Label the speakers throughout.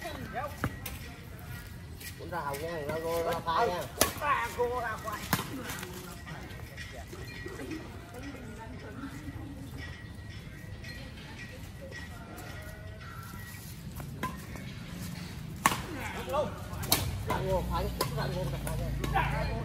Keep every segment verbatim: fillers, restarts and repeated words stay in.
Speaker 1: Cũng ra hầu nha, ra cô ra tay nha.
Speaker 2: Ra cô ra quay.
Speaker 1: Luôn. Ra cô phải ra cô đặt ra nha. Ra cô.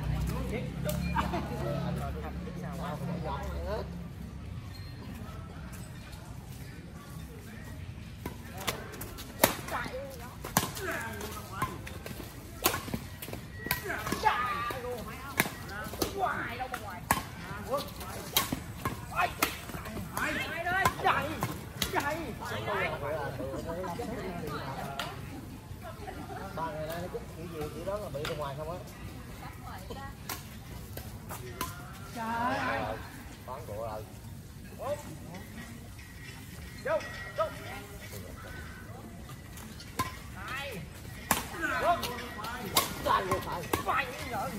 Speaker 1: Ba ngày nay nó chút kiểu gì kiểu đó là bị ra ngoài không á. Trời ơi. Toán bộ rồi. Vô. Vô. Hai. Vô. Chạy vô phải. Phải rồi.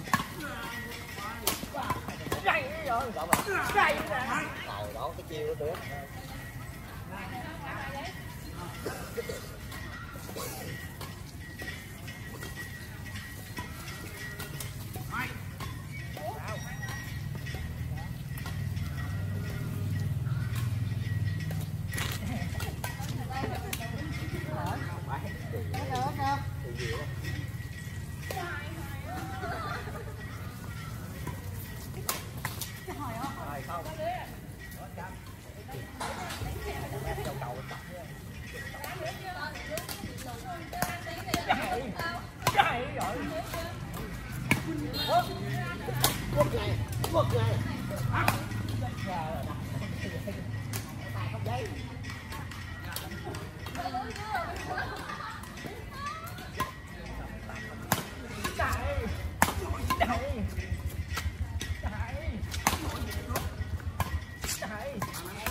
Speaker 1: Chạy rồi. Chạy rồi. Trời đó cái chiêu đó được. Quất ngay, quất ngay. Tay không giấy. Chạy. Chạy. Chạy. Chạy.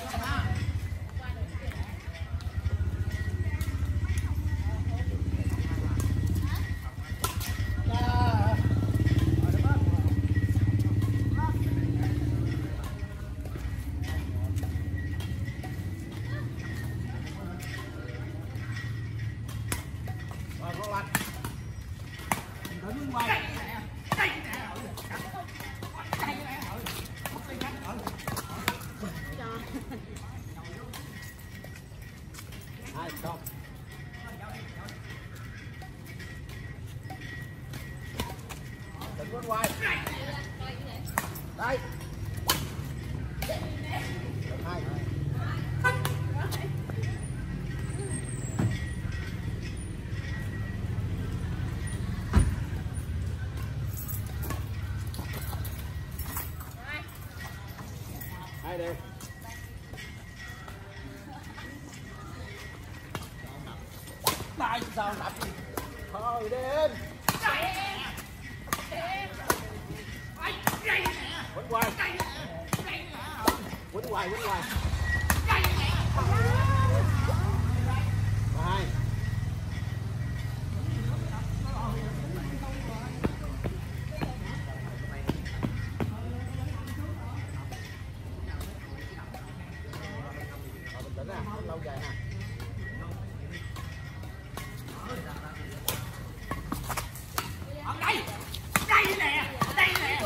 Speaker 1: Hai, stop. Đừng có quay. Đây. Được hai. Hai đi. Tại sao đập gì? Thôi đến. Quýnh quay. Quýnh quay, quýnh quay. Hai. Bình tĩnh nè, lâu dài nè.
Speaker 2: Đây, đây nè, đây nè.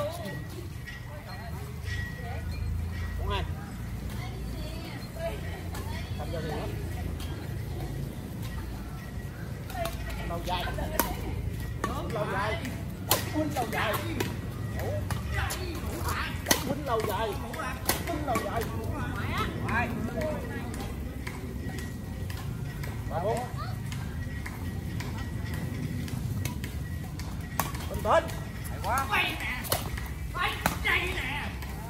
Speaker 1: Đúng hai. Cầm vô thì nữa. Lâu dài. Lâu dài. Quýnh lâu dài. Quýnh lâu dài. Quýnh lâu dài. Hai. Ba bốn. Bình tĩnh. Hay quá.
Speaker 2: Quay nè. Quay đây nè.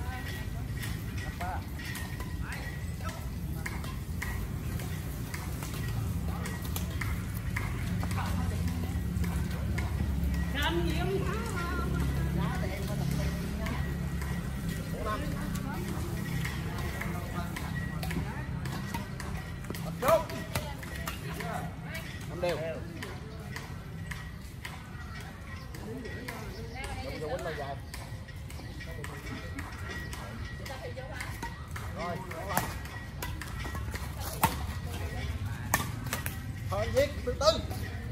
Speaker 2: Làm gì ông thắng không?
Speaker 1: Năm. Năm đều. Đừng vô quýnh lâu dài. Rồi, lên. Thôi viết từ từ.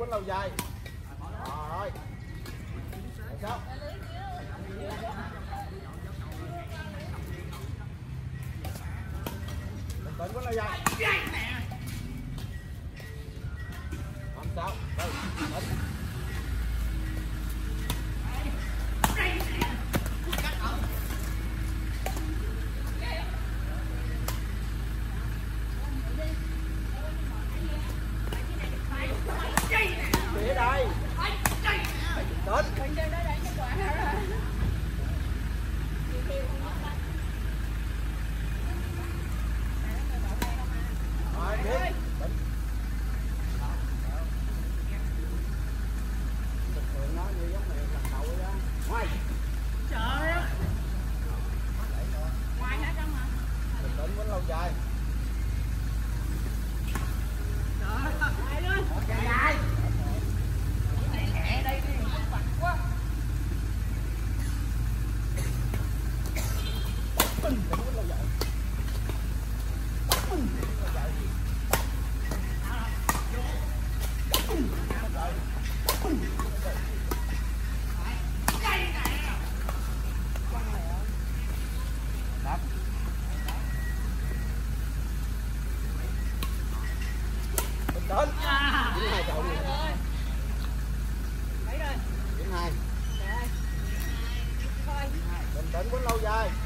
Speaker 1: quýnh lâu dài. Rồi. Rồi sao? Bình tĩnh quýnh lâu dài. Không sao. Đây, tỉnh. Để đây. Đến. Rồi, đến. Đến. Thực sự nó như giống này lần đầu đó. Ngoài.
Speaker 2: Trời ơi. Ngoài hả trong hả?
Speaker 1: Bình tĩnh quýnh lâu dài.
Speaker 2: Trời ơi. Luôn.
Speaker 1: Dài dài.
Speaker 2: Mẹ đây đi, bật quá.
Speaker 1: Bình tĩnh quýnh lâu dài. Bình tĩnh quýnh lâu dài. Bình tĩnh. Điểm hai chậu đi.
Speaker 2: Mấy rồi?
Speaker 1: Điểm hai.
Speaker 2: Trời ơi. Thôi.
Speaker 1: Bình tĩnh quýnh lâu dài.